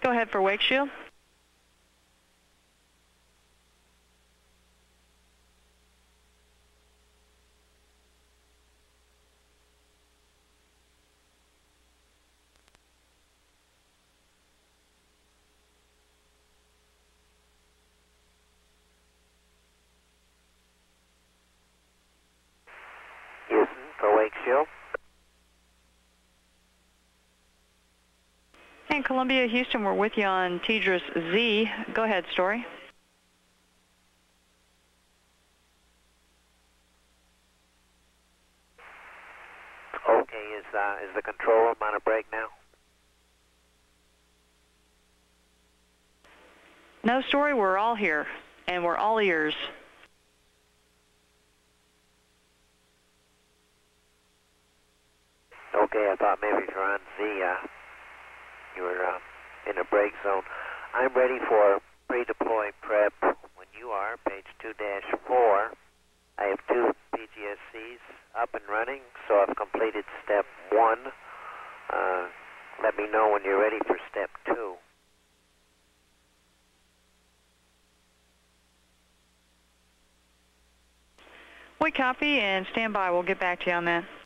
Go ahead for wake shield. Houston for wake shield. And Columbia, Houston, we're with you on TDRS Z. Go ahead, Story. Okay, is the control room on a break now? No, Story, we're all here, and we're all ears. Okay, I thought maybe if you're on Z, you were in a break zone. I'm ready for pre-deploy prep when you are, page 2-4. I have 2 PGSCs up and running, so I've completed step 1. Let me know when you're ready for step 2. We copy and stand by. We'll get back to you on that.